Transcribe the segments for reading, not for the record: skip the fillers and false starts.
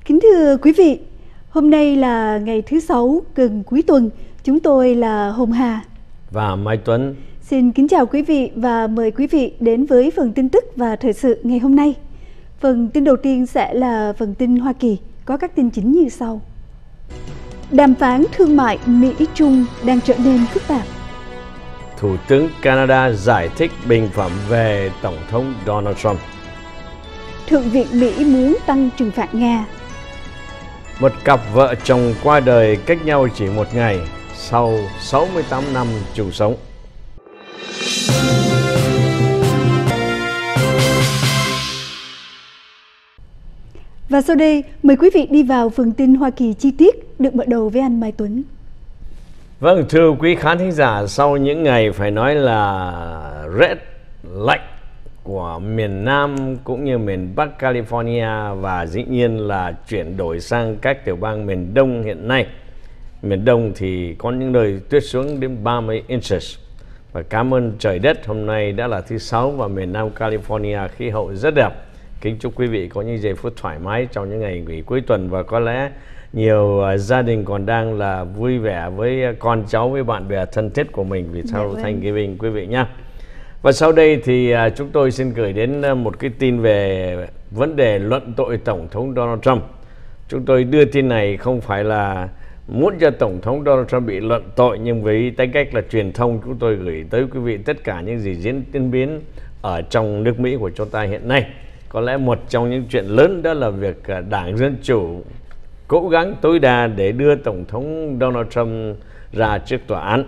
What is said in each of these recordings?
Kính thưa quý vị, hôm nay là ngày thứ Sáu gần cuối tuần. Chúng tôi là Hồng Hà và Mai Tuấn. Xin kính chào quý vị và mời quý vị đến với phần tin tức và thời sự ngày hôm nay. Phần tin đầu tiên sẽ là phần tin Hoa Kỳ, có các tin chính như sau. Đàm phán thương mại Mỹ-Trung đang trở nên phức tạp. Thủ tướng Canada giải thích bình phẩm về Tổng thống Donald Trump. Thượng viện Mỹ muốn tăng trừng phạt Nga. Một cặp vợ chồng qua đời cách nhau chỉ một ngày sau 68 năm chung sống. Và sau đây, mời quý vị đi vào phần tin Hoa Kỳ chi tiết, được mở đầu với anh Mai Tuấn. Vâng, thưa quý khán thính giả, sau những ngày phải nói là rét lạnh của miền Nam cũng như miền Bắc California và dĩ nhiên là chuyển đổi sang các tiểu bang miền Đông hiện nay. Miền Đông thì có những nơi tuyết xuống đến 30 inches. Và cảm ơn trời đất, hôm nay đã là thứ Sáu và miền Nam California khí hậu rất đẹp. Kính chúc quý vị có những giây phút thoải mái trong những ngày nghỉ cuối tuần, và có lẽ nhiều gia đình còn đang là vui vẻ với con cháu, với bạn bè thân thiết của mình vì sau Thanksgiving quý vị nhé. Và sau đây thì chúng tôi xin gửi đến một cái tin về vấn đề luận tội Tổng thống Donald Trump. Chúng tôi đưa tin này không phải là muốn cho Tổng thống Donald Trump bị luận tội, nhưng với tư cách là truyền thông, chúng tôi gửi tới quý vị tất cả những gì diễn biến ở trong nước Mỹ của chúng ta hiện nay. Có lẽ một trong những chuyện lớn đó là việc Đảng Dân Chủ cố gắng tối đa để đưa Tổng thống Donald Trump ra trước tòa án.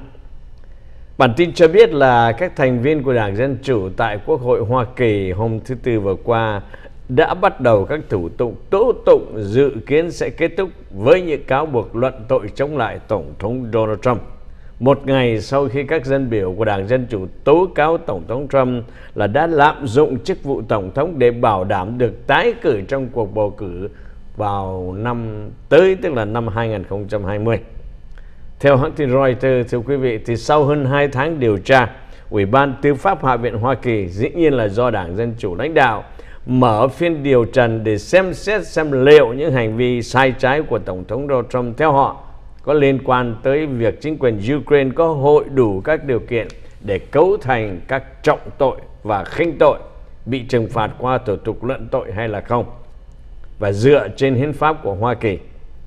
Bản tin cho biết là các thành viên của Đảng Dân Chủ tại Quốc hội Hoa Kỳ hôm thứ Tư vừa qua đã bắt đầu các thủ tục tố tụng dự kiến sẽ kết thúc với những cáo buộc luận tội chống lại Tổng thống Donald Trump. Một ngày sau khi các dân biểu của Đảng Dân Chủ tố cáo Tổng thống Trump là đã lạm dụng chức vụ Tổng thống để bảo đảm được tái cử trong cuộc bầu cử vào năm tới, tức là năm 2020. Theo hãng tin Reuters, thưa quý vị, thì sau hơn 2 tháng điều tra, Ủy ban Tư pháp Hạ viện Hoa Kỳ, dĩ nhiên là do Đảng Dân Chủ lãnh đạo, mở phiên điều trần để xem xét xem liệu những hành vi sai trái của Tổng thống Donald Trump theo họ có liên quan tới việc chính quyền Ukraine có hội đủ các điều kiện để cấu thành các trọng tội và khinh tội bị trừng phạt qua thủ tục luận tội hay là không. Và dựa trên hiến pháp của Hoa Kỳ,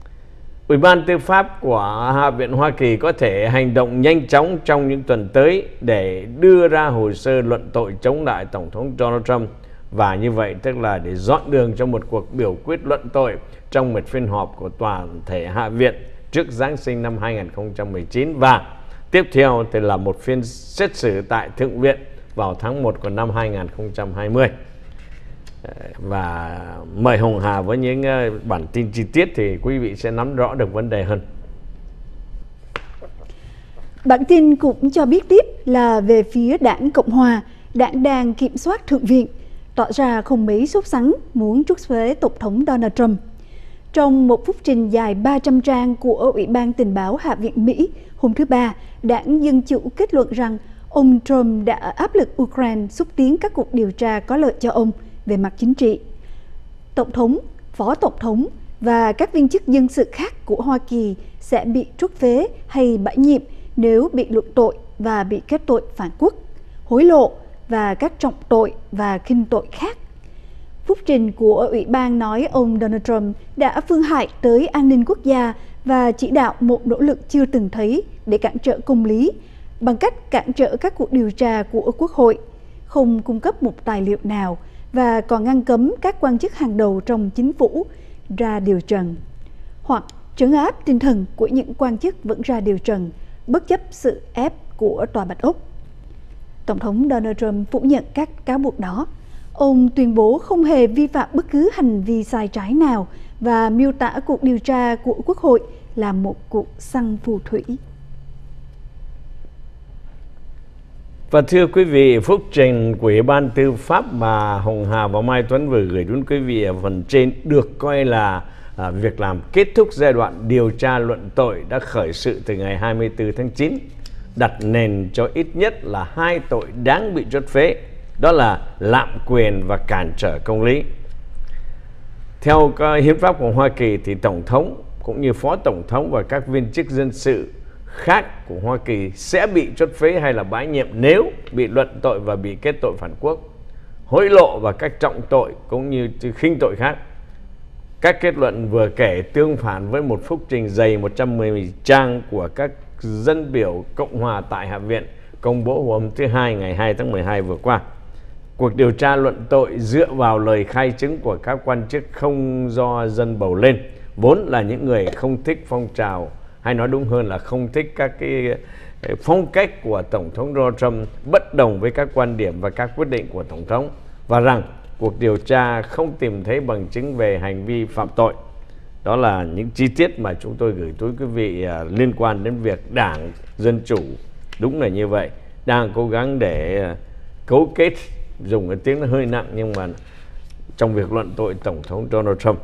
Ủy ban Tư pháp của Hạ viện Hoa Kỳ có thể hành động nhanh chóng trong những tuần tới để đưa ra hồ sơ luận tội chống lại Tổng thống Donald Trump, và như vậy tức là để dọn đường cho một cuộc biểu quyết luận tội trong một phiên họp của toàn thể Hạ viện trước Giáng sinh năm 2019, và tiếp theo thì là một phiên xét xử tại Thượng viện vào tháng 1 của năm 2020. Và mời Hồng Hà với những bản tin chi tiết thì quý vị sẽ nắm rõ được vấn đề hơn. Bản tin cũng cho biết tiếp là về phía Đảng Cộng Hòa, đảng đang kiểm soát Thượng viện, tỏ ra không mấy sốt sắng muốn trút phế Tổng thống Donald Trump. Trong một phúc trình dài 300 trang của Ủy ban Tình báo Hạ viện Mỹ hôm thứ Ba, Đảng Dân Chủ kết luận rằng ông Trump đã áp lực Ukraine xúc tiến các cuộc điều tra có lợi cho ông về mặt chính trị. Tổng thống, phó tổng thống và các viên chức dân sự khác của Hoa Kỳ sẽ bị trút phế hay bãi nhiệm nếu bị luận tội và bị kết tội phản quốc, hối lộ và các trọng tội và khinh tội khác. Phúc trình của Ủy ban nói ông Donald Trump đã phương hại tới an ninh quốc gia và chỉ đạo một nỗ lực chưa từng thấy để cản trở công lý bằng cách cản trở các cuộc điều tra của Quốc hội, không cung cấp một tài liệu nào và còn ngăn cấm các quan chức hàng đầu trong chính phủ ra điều trần, hoặc trấn áp tinh thần của những quan chức vẫn ra điều trần bất chấp sự ép của Tòa Bạch Ốc. Tổng thống Donald Trump phủ nhận các cáo buộc đó. Ông tuyên bố không hề vi phạm bất cứ hành vi sai trái nào và miêu tả cuộc điều tra của Quốc hội là một cuộc săn phù thủy. Và thưa quý vị, phúc trình của Ủy ban Tư pháp mà Hồng Hà và Mai Tuấn vừa gửi đến quý vị ở phần trên được coi là việc làm kết thúc giai đoạn điều tra luận tội đã khởi sự từ ngày 24 tháng 9, đặt nền cho ít nhất là 2 tội đáng bị truất phế, đó là lạm quyền và cản trở công lý. Theo hiến pháp của Hoa Kỳ thì Tổng thống cũng như Phó Tổng thống và các viên chức dân sự khác của Hoa Kỳ sẽ bị truất phế hay là bãi nhiệm nếu bị luận tội và bị kết tội phản quốc, hối lộ và các trọng tội cũng như khinh tội khác. Các kết luận vừa kể tương phản với một phúc trình dày 110 trang của các dân biểu Cộng hòa tại Hạ viện công bố hôm thứ Hai ngày 2 tháng 12 vừa qua. Cuộc điều tra luận tội dựa vào lời khai chứng của các quan chức không do dân bầu lên, vốn là những người không thích phong trào, hay nói đúng hơn là không thích các cái phong cách của Tổng thống Donald Trump, bất đồng với các quan điểm và các quyết định của Tổng thống, và rằng cuộc điều tra không tìm thấy bằng chứng về hành vi phạm tội. Đó là những chi tiết mà chúng tôi gửi tới quý vị liên quan đến việc Đảng Dân Chủ, đúng là như vậy, đang cố gắng để cấu kết, dùng cái tiếng nó hơi nặng nhưng mà trong việc luận tội Tổng thống Donald Trump.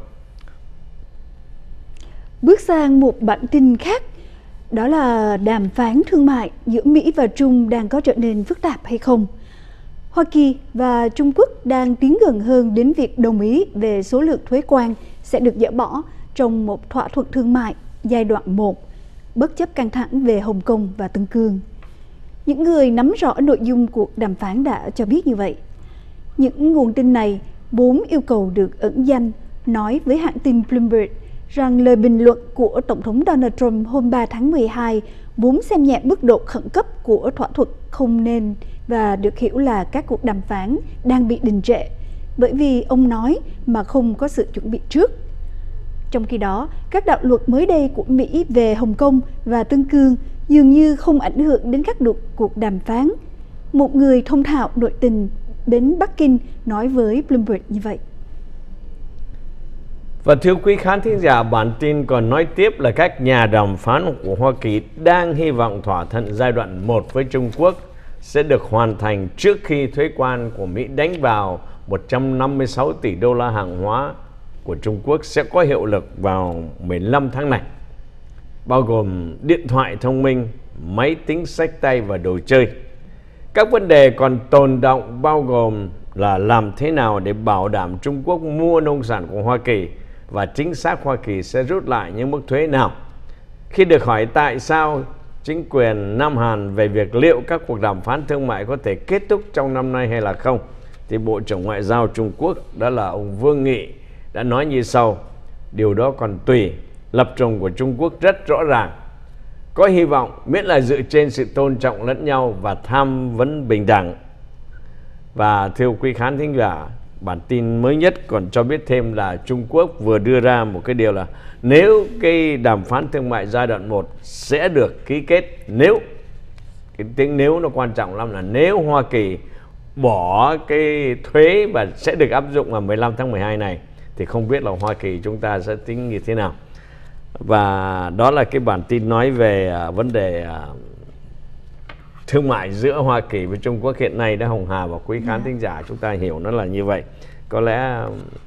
Bước sang một bản tin khác, đó là đàm phán thương mại giữa Mỹ và Trung đang có trở nên phức tạp hay không? Hoa Kỳ và Trung Quốc đang tiến gần hơn đến việc đồng ý về số lượng thuế quan sẽ được dỡ bỏ trong một thỏa thuận thương mại giai đoạn 1, bất chấp căng thẳng về Hồng Kông và Tân Cương. Những người nắm rõ nội dung cuộc đàm phán đã cho biết như vậy. Những nguồn tin này vốn yêu cầu được ẩn danh nói với hãng tin Bloomberg rằng lời bình luận của Tổng thống Donald Trump hôm 3 tháng 12 vốn xem nhẹ mức độ khẩn cấp của thỏa thuận không nên và được hiểu là các cuộc đàm phán đang bị đình trệ bởi vì ông nói mà không có sự chuẩn bị trước. Trong khi đó, các đạo luật mới đây của Mỹ về Hồng Kông và Tân Cương dường như không ảnh hưởng đến các cuộc đàm phán. Một người thông thạo nội tình đến Bắc Kinh nói với Bloomberg như vậy. Và thưa quý khán thính giả, bản tin còn nói tiếp là các nhà đàm phán của Hoa Kỳ đang hy vọng thỏa thuận giai đoạn 1 với Trung Quốc sẽ được hoàn thành trước khi thuế quan của Mỹ đánh vào 156 tỷ đô la hàng hóa của Trung Quốc sẽ có hiệu lực vào 15 tháng này, bao gồm điện thoại thông minh, máy tính xách tay và đồ chơi. Các vấn đề còn tồn đọng bao gồm là làm thế nào để bảo đảm Trung Quốc mua nông sản của Hoa Kỳ và chính xác Hoa Kỳ sẽ rút lại những mức thuế nào. Khi được hỏi tại sao chính quyền Nam Hàn về việc liệu các cuộc đàm phán thương mại có thể kết thúc trong năm nay hay là không, thì Bộ trưởng Ngoại giao Trung Quốc, đó là ông Vương Nghị, đã nói như sau: điều đó còn tùy, lập trường của Trung Quốc rất rõ ràng, có hy vọng miễn là dựa trên sự tôn trọng lẫn nhau và tham vấn bình đẳng. Và thưa quý khán thính giả, bản tin mới nhất còn cho biết thêm là Trung Quốc vừa đưa ra một cái điều là nếu cái đàm phán thương mại giai đoạn 1 sẽ được ký kết, nếu, cái tiếng nếu nó quan trọng lắm, là nếu Hoa Kỳ bỏ cái thuế và sẽ được áp dụng vào 15 tháng 12 này, thì không biết là Hoa Kỳ chúng ta sẽ tính như thế nào. Và đó là cái bản tin nói về vấn đề thương mại giữa Hoa Kỳ với Trung Quốc hiện nay đã Hồng Hà và quý khán thính giả chúng ta hiểu nó là như vậy. Có lẽ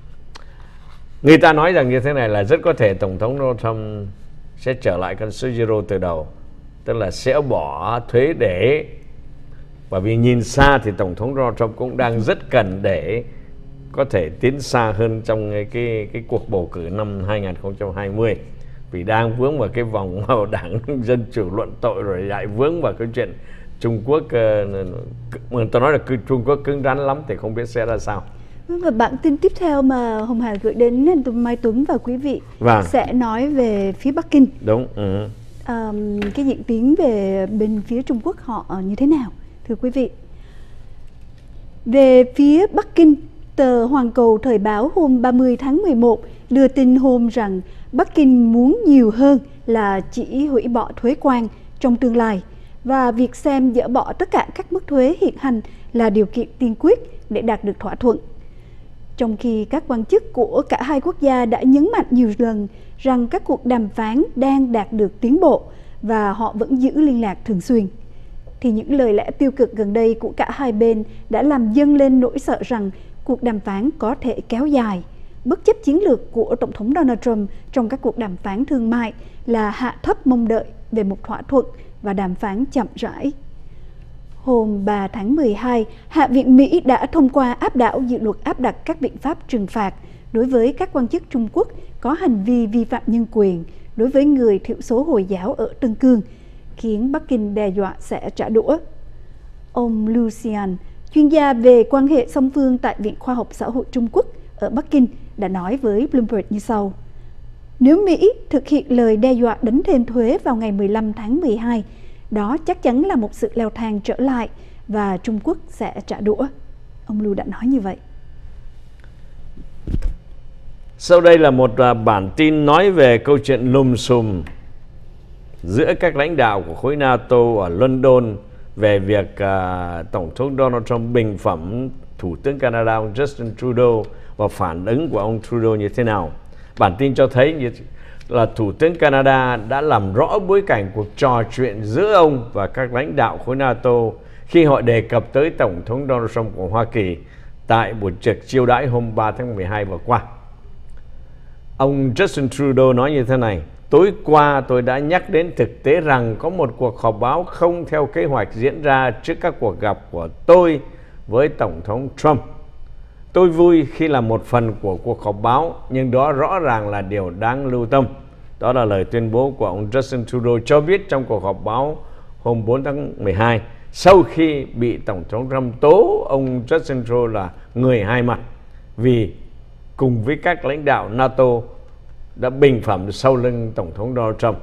người ta nói rằng như thế này là rất có thể Tổng thống Donald Trump sẽ trở lại con số zero từ đầu, tức là sẽ bỏ thuế để, bởi vì nhìn xa thì Tổng thống Donald Trump cũng đang rất cần để có thể tiến xa hơn trong cái cuộc bầu cử năm 2020, vì đang vướng vào cái vòng mà Đảng Dân Chủ luận tội, rồi lại vướng vào cái chuyện Trung Quốc, tôi nói là Trung Quốc cứng rắn lắm thì không biết sẽ ra sao. Và bản tin tiếp theo mà Hồng Hà gửi đến Mai Tuấn và quý vị sẽ nói về phía Bắc Kinh. Đúng. Cái diễn tiến về bên phía Trung Quốc họ như thế nào, thưa quý vị. Về phía Bắc Kinh, tờ Hoàn Cầu Thời báo hôm 30 tháng 11 đưa tin hôm rằng Bắc Kinh muốn nhiều hơn là chỉ hủy bỏ thuế quan trong tương lai, và việc xem dỡ bỏ tất cả các mức thuế hiện hành là điều kiện tiên quyết để đạt được thỏa thuận. Trong khi các quan chức của cả hai quốc gia đã nhấn mạnh nhiều lần rằng các cuộc đàm phán đang đạt được tiến bộ và họ vẫn giữ liên lạc thường xuyên, thì những lời lẽ tiêu cực gần đây của cả hai bên đã làm dâng lên nỗi sợ rằng cuộc đàm phán có thể kéo dài, bất chấp chiến lược của Tổng thống Donald Trump trong các cuộc đàm phán thương mại là hạ thấp mong đợi về một thỏa thuận và đàm phán chậm rãi. Hôm 3 tháng 12, Hạ viện Mỹ đã thông qua áp đảo dự luật áp đặt các biện pháp trừng phạt đối với các quan chức Trung Quốc có hành vi vi phạm nhân quyền đối với người thiểu số Hồi giáo ở Tân Cương, khiến Bắc Kinh đe dọa sẽ trả đũa. Ông Liu Xian, chuyên gia về quan hệ song phương tại Viện Khoa học Xã hội Trung Quốc ở Bắc Kinh, đã nói với Bloomberg như sau. Nếu Mỹ thực hiện lời đe dọa đánh thêm thuế vào ngày 15 tháng 12, đó chắc chắn là một sự leo thang trở lại và Trung Quốc sẽ trả đũa. Ông Lưu đã nói như vậy. Sau đây là một bản tin nói về câu chuyện lùm xùm giữa các lãnh đạo của khối NATO ở London về việc Tổng thống Donald Trump bình phẩm Thủ tướng Canada ông Justin Trudeau và phản ứng của ông Trudeau như thế nào. Bản tin cho thấy là Thủ tướng Canada đã làm rõ bối cảnh cuộc trò chuyện giữa ông và các lãnh đạo khối NATO khi họ đề cập tới Tổng thống Donald Trump của Hoa Kỳ tại buổi tiệc chiêu đãi hôm 3 tháng 12 vừa qua. Ông Justin Trudeau nói như thế này: tối qua tôi đã nhắc đến thực tế rằng có một cuộc họp báo không theo kế hoạch diễn ra trước các cuộc gặp của tôi với Tổng thống Trump. Tôi vui khi là một phần của cuộc họp báo, nhưng đó rõ ràng là điều đáng lưu tâm. Đó là lời tuyên bố của ông Justin Trudeau cho biết trong cuộc họp báo hôm 4 tháng 12 sau khi bị Tổng thống Trump tố ông Justin Trudeau là người hai mặt vì cùng với các lãnh đạo NATO đã bình phẩm sau lưng Tổng thống Donald Trump.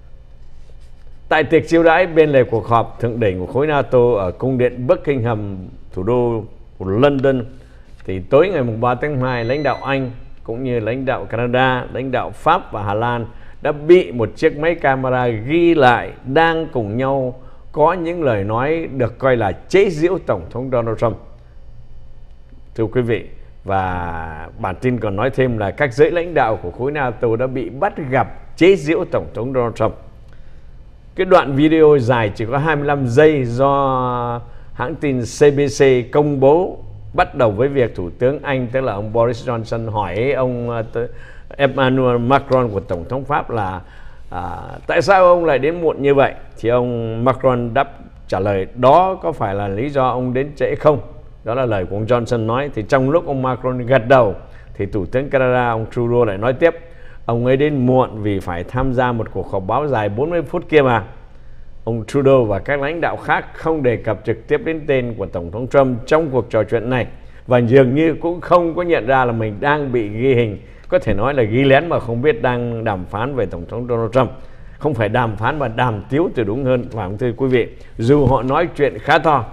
Tại tiệc chiêu đãi bên lề cuộc họp thượng đỉnh của khối NATO ở cung điện Buckingham, thủ đô của London, thì tối ngày 3 tháng 2, lãnh đạo Anh cũng như lãnh đạo Canada, lãnh đạo Pháp và Hà Lan đã bị một chiếc máy camera ghi lại đang cùng nhau có những lời nói được coi là chế giễu Tổng thống Donald Trump. Thưa quý vị, và bản tin còn nói thêm là các giới lãnh đạo của khối NATO đã bị bắt gặp chế giễu Tổng thống Donald Trump. Cái đoạn video dài chỉ có 25 giây do hãng tin CBC công bố bắt đầu với việc Thủ tướng Anh, tức là ông Boris Johnson, hỏi ông Emmanuel Macron của Tổng thống Pháp là tại sao ông lại đến muộn như vậy? Thì ông Macron đáp trả lời đó có phải là lý do ông đến trễ không? Đó là lời của ông Johnson nói. Thì trong lúc ông Macron gật đầu thì Thủ tướng Canada ông Trudeau lại nói tiếp: ông ấy đến muộn vì phải tham gia một cuộc họp báo dài 40 phút kia mà. Ông Trudeau và các lãnh đạo khác không đề cập trực tiếp đến tên của Tổng thống Trump trong cuộc trò chuyện này, và dường như cũng không có nhận ra là mình đang bị ghi hình. Có thể nói là ghi lén mà không biết đang đàm phán về Tổng thống Donald Trump. Không phải đàm phán mà đàm tiếu thì đúng hơn, phải không thưa quý vị? Dù họ nói chuyện khá to.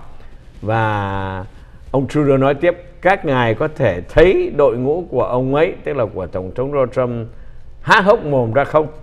Và ông Trudeau nói tiếp: các ngài có thể thấy đội ngũ của ông ấy, tức là của Tổng thống Donald Trump, há hốc mồm ra không?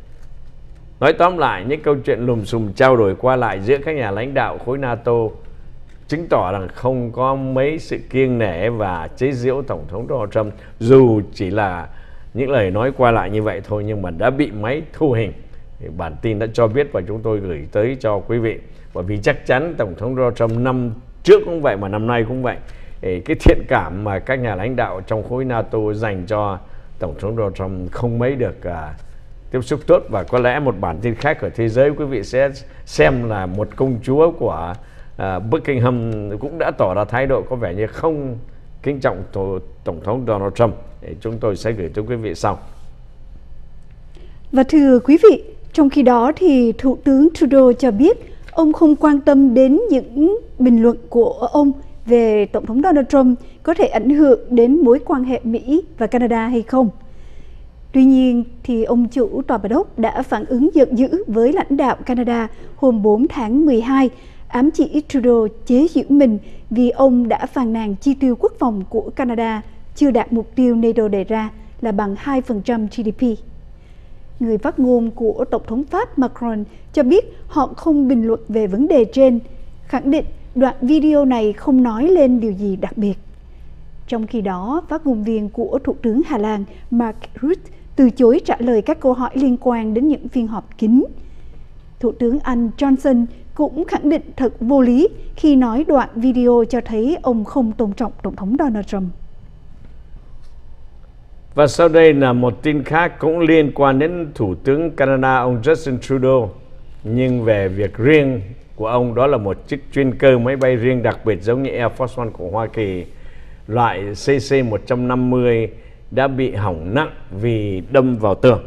Nói tóm lại, những câu chuyện lùm xùm trao đổi qua lại giữa các nhà lãnh đạo khối NATO chứng tỏ rằng không có mấy sự kiêng nể và chế giễu Tổng thống Donald Trump. Dù chỉ là những lời nói qua lại như vậy thôi, nhưng mà đã bị máy thu hình. Thì bản tin đã cho biết và chúng tôi gửi tới cho quý vị. Bởi vì chắc chắn Tổng thống Donald Trump năm trước cũng vậy mà năm nay cũng vậy. Cái thiện cảm mà các nhà lãnh đạo trong khối NATO dành cho Tổng thống Donald Trump không mấy được tiếp xúc tốt. Và có lẽ một bản tin khác ở thế giới quý vị sẽ xem là một công chúa của Buckingham cũng đã tỏ ra thái độ có vẻ như không kính trọng Tổng thống Donald Trump. Chúng tôi sẽ gửi tới quý vị sau. Và thưa quý vị, trong khi đó thì Thủ tướng Trudeau cho biết ông không quan tâm đến những bình luận của ông về Tổng thống Donald Trump có thể ảnh hưởng đến mối quan hệ Mỹ và Canada hay không. Tuy nhiên, thì ông chủ tòa bạch ốc đã phản ứng giận dữ với lãnh đạo Canada hôm 4 tháng 12, ám chỉ Trudeau chế giễu mình vì ông đã phàn nàn chi tiêu quốc phòng của Canada chưa đạt mục tiêu NATO đề ra là bằng 2% GDP. Người phát ngôn của Tổng thống Pháp Macron cho biết họ không bình luận về vấn đề trên, khẳng định đoạn video này không nói lên điều gì đặc biệt. Trong khi đó, phát ngôn viên của Thủ tướng Hà Lan Mark Rutte từ chối trả lời các câu hỏi liên quan đến những phiên họp kín. Thủ tướng Anh Johnson cũng khẳng định thật vô lý khi nói đoạn video cho thấy ông không tôn trọng Tổng thống Donald Trump. Và sau đây là một tin khác cũng liên quan đến Thủ tướng Canada ông Justin Trudeau, nhưng về việc riêng của ông, đó là một chiếc chuyên cơ máy bay riêng đặc biệt giống như Air Force One của Hoa Kỳ, loại CC-150 đã bị hỏng nặng vì đâm vào tường.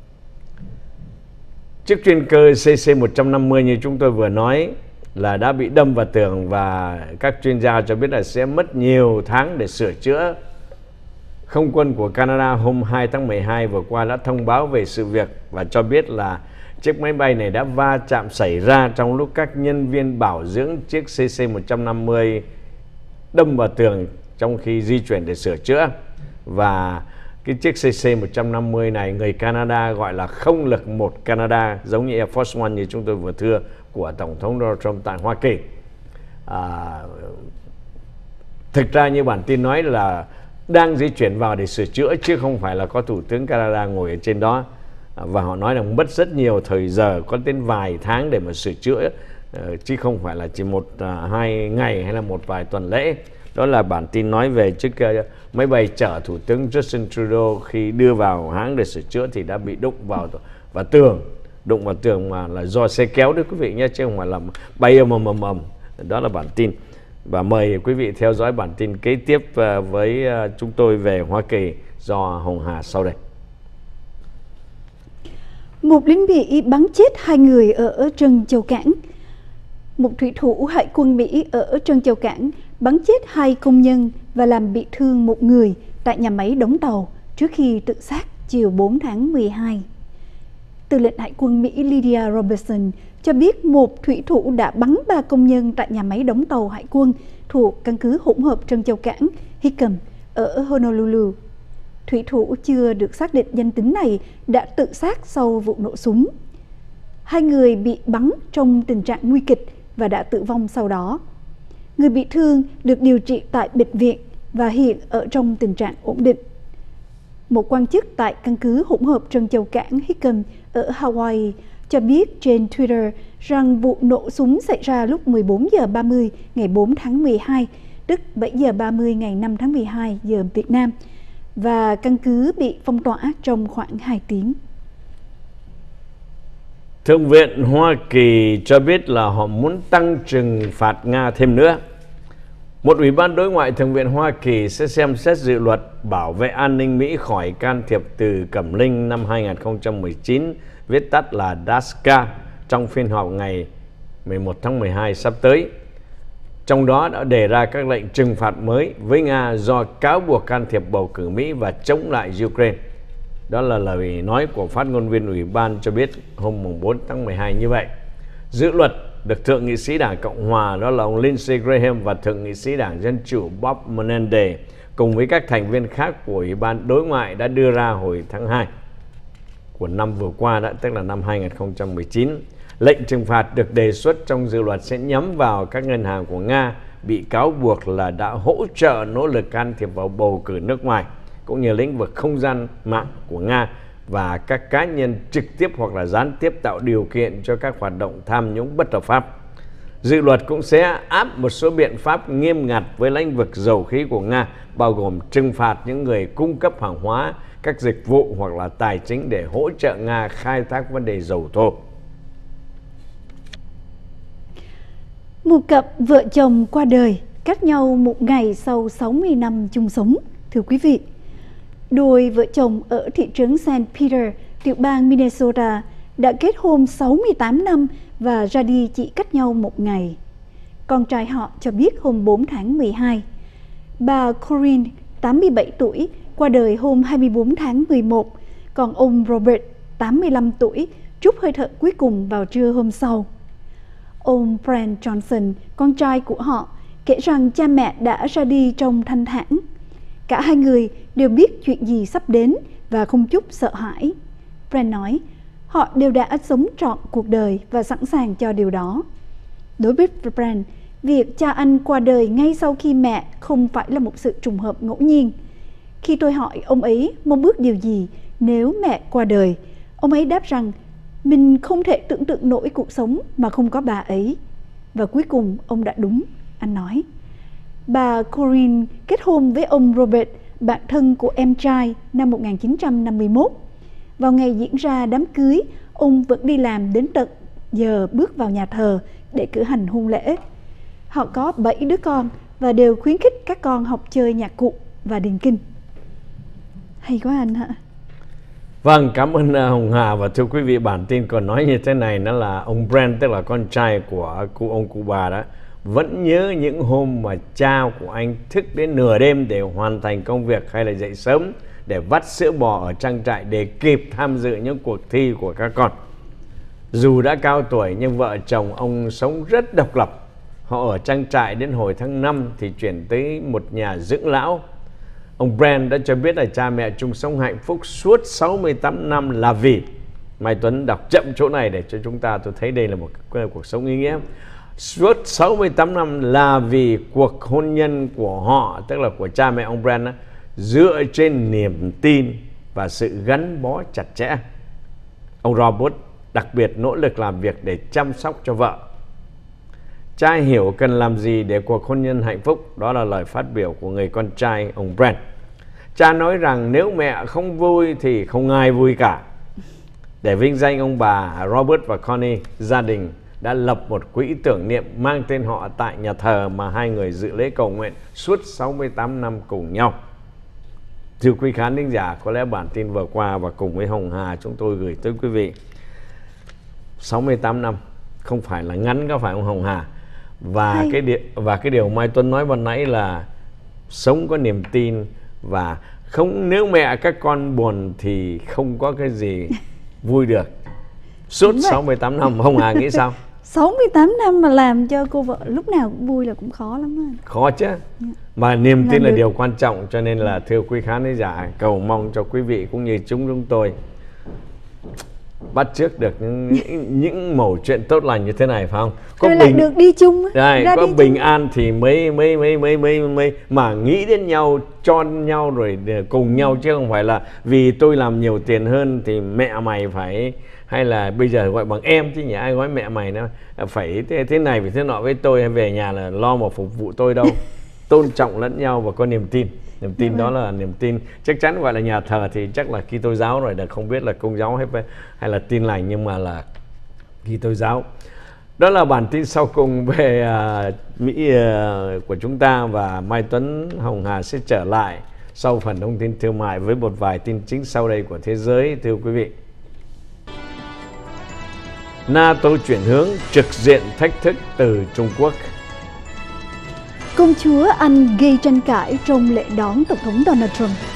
Chiếc chuyên cơ CC-150 như chúng tôi vừa nói là đã bị đâm vào tường, và các chuyên gia cho biết là sẽ mất nhiều tháng để sửa chữa. Không quân của Canada hôm 2 tháng 12 vừa qua đã thông báo về sự việc và cho biết là chiếc máy bay này đã va chạm xảy ra trong lúc các nhân viên bảo dưỡng chiếc CC-150 đâm vào tường trong khi di chuyển để sửa chữa. Và cái chiếc CC-150 này người Canada gọi là không lực 1 Canada, giống như Air Force One như chúng tôi vừa thưa của Tổng thống Donald Trump tại Hoa Kỳ. Thực ra như bản tin nói là đang di chuyển vào để sửa chữa, chứ không phải là có Thủ tướng Canada ngồi ở trên đó. Và họ nói là mất rất nhiều thời giờ, có đến vài tháng để mà sửa chữa, chứ không phải là chỉ hai ngày hay là một vài tuần lễ. Đó là bản tin nói về chiếc máy bay chở Thủ tướng Justin Trudeau khi đưa vào hãng để sửa chữa thì đã bị đụng vào tường. Đụng vào tường mà là do xe kéo đấy quý vị nhé, chứ không phải là bay ầm. Đó là bản tin. Và mời quý vị theo dõi bản tin kế tiếp với chúng tôi về Hoa Kỳ do Hồng Hà sau đây. Một lính Mỹ bắn chết 2 người ở Trân Châu Cảng. Một thủy thủ hải quân Mỹ ở Trân Châu Cảng bắn chết 2 công nhân và làm bị thương 1 người tại nhà máy đóng tàu trước khi tự sát chiều 4 tháng 12. Tư lệnh Hải quân Mỹ Lydia Robertson cho biết một thủy thủ đã bắn 3 công nhân tại nhà máy đóng tàu hải quân thuộc căn cứ hỗn hợp Trân Châu Cảng Hickam ở Honolulu. Thủy thủ chưa được xác định danh tính này đã tự sát sau vụ nổ súng. 2 người bị bắn trong tình trạng nguy kịch và đã tử vong sau đó. Người bị thương được điều trị tại bệnh viện và hiện ở trong tình trạng ổn định. Một quan chức tại căn cứ hỗn hợp Trân Châu Cảng Hickam ở Hawaii cho biết trên Twitter rằng vụ nổ súng xảy ra lúc 14 giờ 30 ngày 4 tháng 12, tức 7 giờ 30 ngày 5 tháng 12 giờ Việt Nam, và căn cứ bị phong tỏa trong khoảng 2 tiếng. Thượng viện Hoa Kỳ cho biết là họ muốn tăng trừng phạt Nga thêm nữa. Một ủy ban đối ngoại Thượng viện Hoa Kỳ sẽ xem xét dự luật bảo vệ an ninh Mỹ khỏi can thiệp từ Cẩm Linh năm 2019, viết tắt là DASCA, trong phiên họp ngày 11 tháng 12 sắp tới. Trong đó đã đề ra các lệnh trừng phạt mới với Nga do cáo buộc can thiệp bầu cử Mỹ và chống lại Ukraine. Đó là lời nói của phát ngôn viên ủy ban cho biết hôm 4 tháng 12 như vậy. Dự luật được Thượng nghị sĩ Đảng Cộng Hòa, đó là ông Lindsey Graham, và Thượng nghị sĩ Đảng Dân Chủ Bob Menendez cùng với các thành viên khác của Ủy ban Đối ngoại đã đưa ra hồi tháng 2 của năm vừa qua, đó, tức là năm 2019. Lệnh trừng phạt được đề xuất trong dự luật sẽ nhắm vào các ngân hàng của Nga bị cáo buộc là đã hỗ trợ nỗ lực can thiệp vào bầu cử nước ngoài, cũng như lĩnh vực không gian mạng của Nga, và các cá nhân trực tiếp hoặc là gián tiếp tạo điều kiện cho các hoạt động tham nhũng bất hợp pháp. Dự luật cũng sẽ áp một số biện pháp nghiêm ngặt với lĩnh vực dầu khí của Nga, bao gồm trừng phạt những người cung cấp hàng hóa, các dịch vụ hoặc là tài chính để hỗ trợ Nga khai thác vấn đề dầu thô. Một cặp vợ chồng qua đời cách nhau một ngày sau 60 năm chung sống. Thưa quý vị, đôi vợ chồng ở thị trấn St. Peter, tiểu bang Minnesota đã kết hôn 68 năm và ra đi chỉ cách nhau một ngày. Con trai họ cho biết hôm 4 tháng 12. Bà Corinne, 87 tuổi, qua đời hôm 24 tháng 11, còn ông Robert, 85 tuổi, trút hơi thở cuối cùng vào trưa hôm sau. Ông Brent Johnson, con trai của họ, kể rằng cha mẹ đã ra đi trong thanh thản. Cả hai người đều biết chuyện gì sắp đến và không chút sợ hãi. Brent nói, họ đều đã sống trọn cuộc đời và sẵn sàng cho điều đó. Đối với Brent, việc cha anh qua đời ngay sau khi mẹ không phải là một sự trùng hợp ngẫu nhiên. Khi tôi hỏi ông ấy mong ước điều gì nếu mẹ qua đời, ông ấy đáp rằng mình không thể tưởng tượng nổi cuộc sống mà không có bà ấy. Và cuối cùng ông đã đúng, anh nói. Bà Corinne kết hôn với ông Robert, bạn thân của em trai, năm 1951. Vào ngày diễn ra đám cưới, ông vẫn đi làm đến tận giờ bước vào nhà thờ để cử hành hôn lễ. Họ có 7 đứa con và đều khuyến khích các con học chơi nhạc cụ và điền kinh. Hay quá anh hả? Vâng, cảm ơn Hồng Hà. Và thưa quý vị, bản tin còn nói như thế này, nó là ông Brent, tức là con trai của ông cụ bà đó, vẫn nhớ những hôm mà cha của anh thức đến nửa đêm để hoàn thành công việc, hay là dậy sớm để vắt sữa bò ở trang trại để kịp tham dự những cuộc thi của các con. Dù đã cao tuổi nhưng vợ chồng ông sống rất độc lập. Họ ở trang trại đến hồi tháng 5 thì chuyển tới một nhà dưỡng lão. Ông Brent đã cho biết là cha mẹ chung sống hạnh phúc suốt 68 năm là vì, Mai Tuấn đọc chậm chỗ này để cho chúng ta, tôi thấy đây là một cuộc sống ý nghĩa. Suốt 68 năm là vì cuộc hôn nhân của họ, tức là của cha mẹ ông Brent, dựa trên niềm tin và sự gắn bó chặt chẽ. Ông Robert đặc biệt nỗ lực làm việc để chăm sóc cho vợ. Cha hiểu cần làm gì để cuộc hôn nhân hạnh phúc. Đó là lời phát biểu của người con trai ông Brent. Cha nói rằng nếu mẹ không vui thì không ai vui cả. Để vinh danh ông bà Robert và Connie, gia đình đã lập một quỹ tưởng niệm mang tên họ tại nhà thờ mà hai người dự lễ cầu nguyện suốt 68 năm cùng nhau. Thưa quý khán thính giả, có lẽ bản tin vừa qua và cùng với Hồng Hà chúng tôi gửi tới quý vị 68 năm không phải là ngắn, có phải không Hồng Hà? Và cái điều Mai Tuấn nói ban nãy là sống có niềm tin, và không, nếu mẹ các con buồn thì không có cái gì vui được. Suốt 68 năm, Hồng Hà nghĩ sao? 68 năm mà làm cho cô vợ lúc nào cũng vui là cũng khó lắm anh. Khó chứ. Mà niềm tin là điều quan trọng, cho nên là thưa quý khán thính giả, cầu mong cho quý vị cũng như chúng tôi bắt chước được những mẩu chuyện tốt lành như thế này, phải không? Có rồi lại được đi chung. Có bình an thì mới mà nghĩ đến nhau, cho nhau rồi cùng nhau, chứ không phải là vì tôi làm nhiều tiền hơn thì mẹ mày phải, hay là bây giờ gọi bằng em chứ nhỉ, ai nói mẹ mày nó phải thế này phải thế nọ với tôi, hay về nhà là lo mà phục vụ tôi đâu. Tôn trọng lẫn nhau và có niềm tin. Niềm tin đó là niềm tin chắc chắn. Gọi là nhà thờ thì chắc là Kitô giáo rồi, là không biết là Công giáo hay là Tin Lành, nhưng mà là Kitô giáo. Đó là bản tin sau cùng về Mỹ của chúng ta, và Mai Tuấn, Hồng Hà sẽ trở lại sau phần thông tin thương mại với một vài tin chính sau đây của thế giới. Thưa quý vị, NATO chuyển hướng trực diện thách thức từ Trung Quốc. Công chúa Anh gây tranh cãi trong lễ đón Tổng thống Donald Trump.